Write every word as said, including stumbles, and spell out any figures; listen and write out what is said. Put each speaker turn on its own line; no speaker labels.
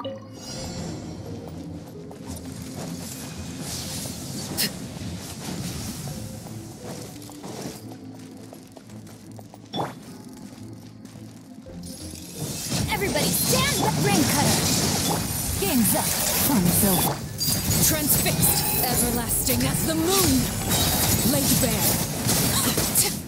Everybody stand up! Ring cutter! Game's up. Fun's over. Transfixed, everlasting as the moon. Laid bare.